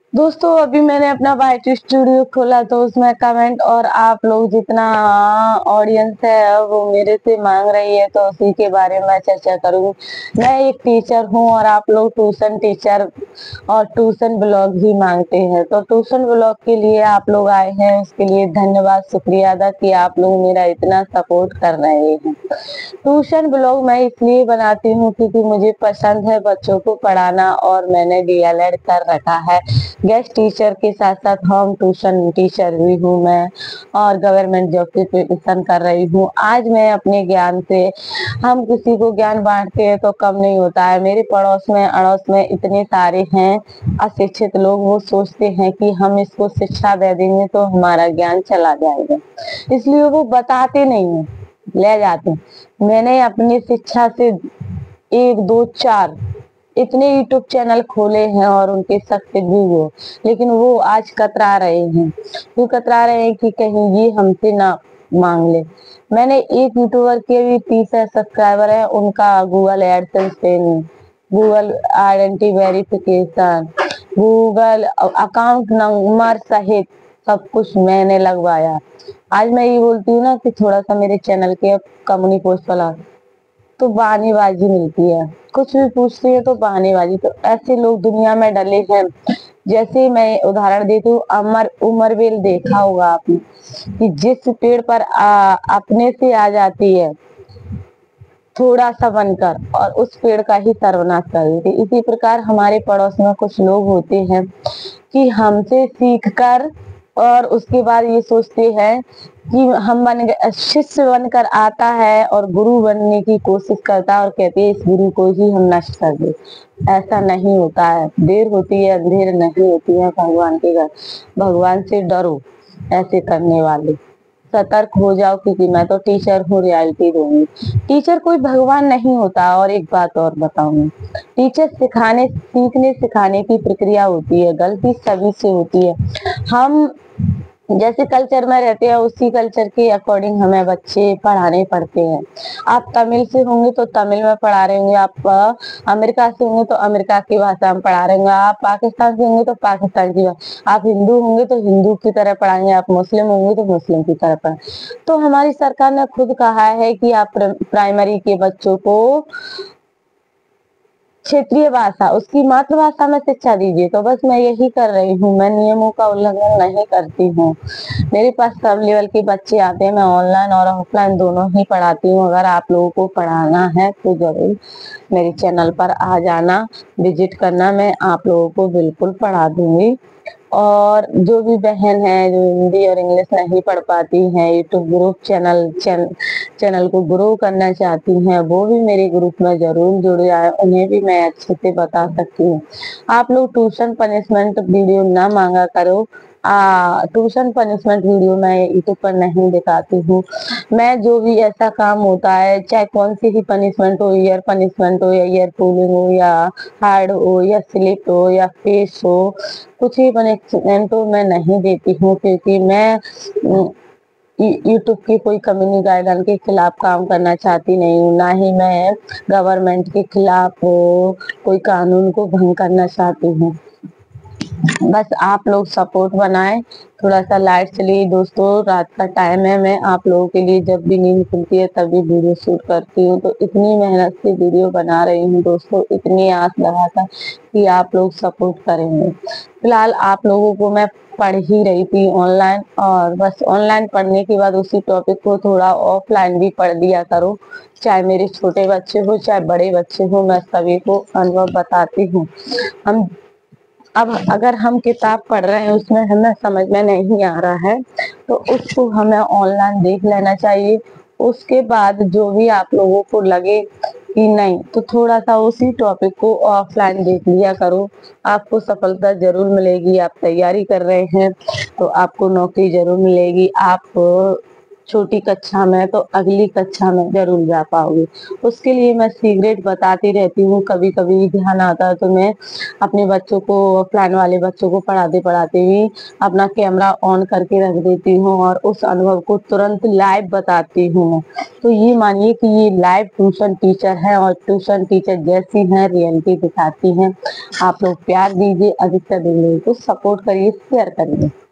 दोस्तों अभी मैंने अपना वाइट स्टूडियो खोला तो उसमें कमेंट और आप लोग जितना ऑडियंस है वो मेरे से मांग रही है तो उसी के बारे में चर्चा करूंगी। मैं एक टीचर हूं और आप लोग ट्यूशन टीचर और ट्यूशन ब्लॉग भी मांगते हैं, तो ट्यूशन ब्लॉग के लिए आप लोग आए हैं, उसके लिए धन्यवाद, शुक्रिया अदा कि आप लोग मेरा इतना सपोर्ट कर रहे हैं। ट्यूशन ब्लॉग मैं इसलिए बनाती हूँ क्योंकि मुझे पसंद है बच्चों को पढ़ाना और मैंने डीएलएड कर रखा है। गेस्ट टीचर के साथ साथ होम ट्यूशन टीचर भी हूँ मैं और गवर्नमेंट जॉब की प्रिपरेशन कर रही हूँ। आज मैं अपने ज्ञान से, हम किसी को ज्ञान बांटते हैं तो कम नहीं होता है। मेरे पड़ोस में अड़ोस में इतने सारे हैं अशिक्षित लोग, वो सोचते हैं कि हम इसको शिक्षा दे देंगे तो हमारा ज्ञान चला जाएगा, इसलिए वो बताते नहीं है, ले जाते हैं। मैंने अपनी शिक्षा से एक दो चार इतने यूट्यूब चैनल खोले हैं और उनके सक्सेस भी हुए, लेकिन वो आज कतरा रहे हैं। क्यों कतरा रहे हैं कि कहीं ये हमसे ना मांग ले। मैंने एक यूट्यूबर के भी 30 सब्सक्राइबर है, उनका गूगल एडसेंस पे, Google identity verification, Google account number सहित सब कुछ मैंने लगवाया। आज मैं ये बोलती हूँ ना कि थोड़ा सा मेरे चैनल के कम्युनिटी पोस्ट वाला तो बहानेबाजी मिलती है, कुछ भी पूछती है तो बहानेबाजी। तो ऐसे लोग दुनिया में डले हैं। जैसे मैं उदाहरण देती हूँ, उमरबेल देखा होगा आपने कि जिस पेड़ पर अपने से आ जाती है थोड़ा सा बनकर और उस पेड़ का ही सर्वनाश कर देती। इसी प्रकार हमारे पड़ोस में कुछ लोग होते हैं कि हमसे सीख कर और उसके बाद ये सोचते हैं कि हम बन गए, शिष्य बनकर आता है और गुरु बनने की कोशिश करता है और कहते हैं इस गुरु को ही हम नष्ट कर दे। ऐसा नहीं होता है, देर होती है अंधेर नहीं होती है भगवान के घर। भगवान से डरो ऐसे करने वाले, सतर्क हो जाओ, क्योंकि मैं तो टीचर हूँ, रियलिटी दूंगी। टीचर कोई भगवान नहीं होता। और एक बात और बताऊंगी, टीचर सीखने सिखाने की प्रक्रिया होती है, गलती सभी से होती है। हम जैसे कल्चर में रहते हैं उसी कल्चर के अकॉर्डिंग हमें बच्चे पढ़ाने पड़ते हैं। आप तमिल से होंगे तो तमिल में पढ़ा रहे होंगे, आप अमेरिका से होंगे तो अमेरिका की भाषा में पढ़ा रहे होंगे, आप पाकिस्तान से होंगे तो पाकिस्तान की भाषा, आप हिंदू होंगे तो हिंदू की तरह पढ़ाएंगे, आप मुस्लिम होंगे तो मुस्लिम की तरह पढ़ाएंगे। तो हमारी सरकार ने खुद कहा है कि आप प्राइमरी के बच्चों को क्षेत्रीय भाषा, उसकी मातृभाषा में शिक्षा दीजिए। तो बस मैं यही कर रही हूँ, मैं नियमों का उल्लंघन नहीं करती हूँ। मेरे पास सब लेवल के बच्चे आते हैं, मैं ऑनलाइन और ऑफलाइन दोनों ही पढ़ाती हूँ। अगर आप लोगों को पढ़ाना है तो जरूर मेरे चैनल पर आ जाना, विजिट करना, मैं आप लोगों को बिल्कुल पढ़ा दूंगी। और जो भी बहन है जो हिंदी और इंग्लिश नहीं पढ़ पाती हैं, यूट्यूब ग्रुप चैनल को ग्रो करना चाहती हैं, वो भी मेरे ग्रुप में जरूर जुड़ जाए, उन्हें भी मैं अच्छे से बता सकती हूँ। आप लोग ट्यूशन पनिशमेंट वीडियो ना मांगा करो। ट्यूशन पनिशमेंट वीडियो मैं यूट्यूब पर नहीं दिखाती हूँ। मैं जो भी ऐसा काम होता है, चाहे कौन सी ही पनिशमेंट हो, ईयर पनिशमेंट हो या ईयर पुलिंग हो या हार्ड हो या स्लिप हो या फेस हो, कुछ ही पनिशमेंट हो मैं नहीं देती हूँ, क्योंकि मैं यूट्यूब की कोई कम्युनिटी गाइडलाइन के खिलाफ काम करना चाहती नहीं हूँ, ना ही मैं गवर्नमेंट के खिलाफ कोई कानून को भंग करना चाहती हूँ। बस आप लोग सपोर्ट बनाएं, थोड़ा सा लाइट चलिए। दोस्तों रात का टाइम है, मैं आप लोगों के लिए जब भी नींद खुलती है तभी वीडियो शूट करती हूँ, तो इतनी मेहनत से वीडियो बना रही हूँ दोस्तों, इतनी आस लगाकर कि आप लोग सपोर्ट करेंगे। फिलहाल आप लोगों को मैं पढ़ ही रही थी ऑनलाइन, और बस ऑनलाइन पढ़ने के बाद उसी टॉपिक को थोड़ा ऑफलाइन भी पढ़ दिया करो, चाहे मेरे छोटे बच्चे हो चाहे बड़े बच्चे हो, मैं सभी को अनुभव बताती हूँ। हम अब अगर हम किताब पढ़ रहे हैं उसमें हमें समझ में नहीं आ रहा है तो उसको हमें ऑनलाइन देख लेना चाहिए। उसके बाद जो भी आप लोगों को लगे कि नहीं, तो थोड़ा सा उसी टॉपिक को ऑफलाइन देख लिया करो, आपको सफलता जरूर मिलेगी। आप तैयारी कर रहे हैं तो आपको नौकरी जरूर मिलेगी। आप छोटी कक्षा में तो अगली कक्षा में ज़रूर जा पाओगे। उसके लिए मैं सीक्रेट बताती रहती हूँ, कभी-कभी ध्यान आता है तो मैं अपने बच्चों को ऑफलाइन वाले बच्चों को पढ़ाते-पढ़ाते भी अपना कैमरा ऑन करके रख देती हूँ और उस अनुभव को तुरंत लाइव बताती हूँ। तो ये मानिए कि ये लाइव ट्यूशन टीचर हैं और ट्यूशन टीचर जैसी हैं, रियलिटी दिखाती हैं। आप लोग प्यार दीजिए, अधिकतर लोगों को सपोर्ट करिए, शेयर करिए।